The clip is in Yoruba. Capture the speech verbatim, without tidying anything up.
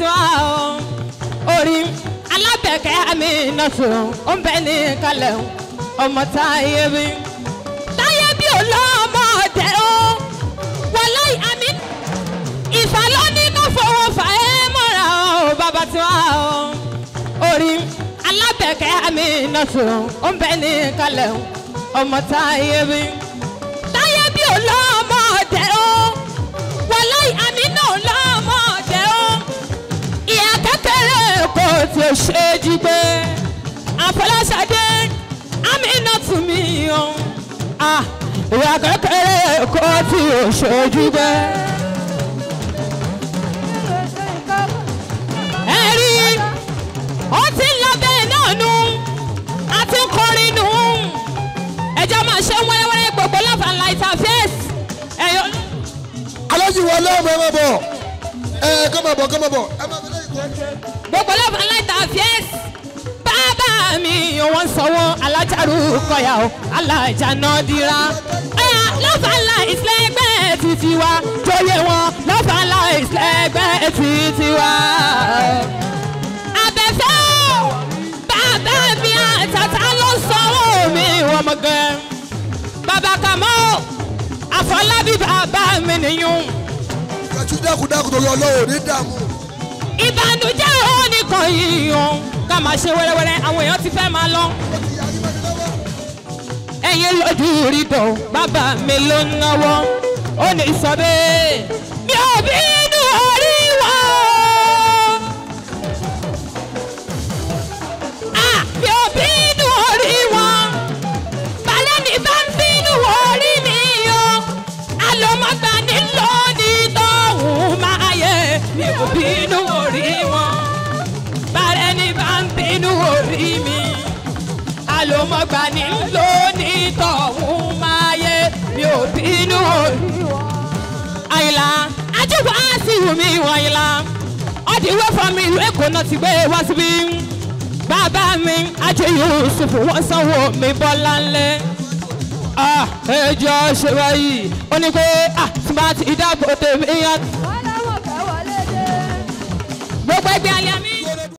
tí wà ó orí alábẹ̀kẹ́ àmì ìnàtò ó ń bẹ ní kalẹ̀ ọmọ táyé bí táyé bí ò lọ́mọ ọ̀dẹ́ ó wọláì àmì ìfàlọ́ní kò fowó fà ẹ́ mọ́ra ó bàbá tí wà ó orí alábẹ̀kẹ́ àmì ìnàtò ó ń bẹ ní kalẹ̀ ọmọ táyé bí táyé bí ò lọ́mọ ọ̀dẹ́ ó wọláì àmì náà lọ́mọ ọ̀dẹ́ ó ìyá kékeré kò tí ò ṣe jí gbé àfọláṣadé àmì iná tún mí o ìyá kékeré kò tí ò ṣe jí gbé. ẹ̀rí ó ti ń lọ bẹ́ẹ̀ náà nù àti ń kọrin nù ẹjọ́ máa ṣe wẹ́rẹ́wẹ́rẹ́ gbogbo love and light affairs ẹ̀yọ́. alájí wọlé ọmọ ẹ má bọ̀ ẹ kọ́ máa bọ̀ kọ́ máa bọ̀ ẹ má bọ̀ lẹ́yìn tó. gbogbo love and light affairs bàbá mi wọ́n sanwó alájàrú kọ̀yà o alájà náà dira ẹ̀yà love and light lẹ́gbẹ́ títí wa jóyè wọn love and light lẹ́gbẹ́ títí wa. abẹ́fẹ́ o bàbá mi àtàtà ló sanwó mi wọ́n mọ̀ gẹ́ bàbá kàmọ́ àfọlábí bàbá mi nìyún. kàtú dákúdákú tó yọ lọ́wọ́ ní dààmú. ìbànújẹ́ òun nìkan yìí o ká máa ṣe wẹ́rẹ́wẹ́rẹ́ àwọn èèyàn ti fẹ́ máa lọ. ẹ̀yin lójú rí dọ̀ bàbá mi ló ń náwó ó ní sọ bẹ́ẹ̀ mi ò bínú orí wa. mi ò bínú orí wọn balẹ̀ ní bá ń bínú orí mi o àlọ́mọ́gbà nílò ní tọ́hún máa yẹ mi ò bínú orí wọn balẹ̀ ní bá ń bínú orí mi àlọ́mọ́gbà nílò ní tọ́hún máa yẹ mi ò bínú orí wọn. àyìnlá ajúbọ̀ á sì wù mí wọ̀n àyìnlá ọ̀dìwọ́ fún mi ìlú èkó náà ti gbé wá síbí bàbá mi ajé Yusuf wọ́n sanwó mi bọ́lá ńlẹ̀ ẹjọ́ ṣe wáyé ó ní pé tí bá ti dáàbò tèmi yá. gbogbo ẹgbẹ́ alẹ́ mi.